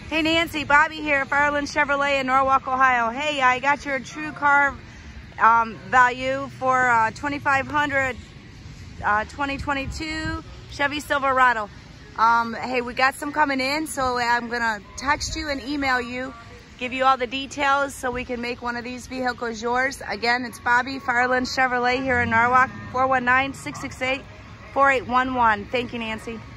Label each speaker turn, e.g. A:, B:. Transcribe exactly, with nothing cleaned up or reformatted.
A: Hey Nancy, Bobby here, Fireland Chevrolet in Norwalk, Ohio. Hey, I got your true car um, value for uh, twenty-five hundred uh, twenty twenty-two Chevy Silverado. Um, hey, we got some coming in, so I'm gonna text you and email you, give you all the details so we can make one of these vehicles yours. Again, it's Bobby, Fireland Chevrolet here in Norwalk, four one nine, six six eight, four eight one one. Thank you, Nancy.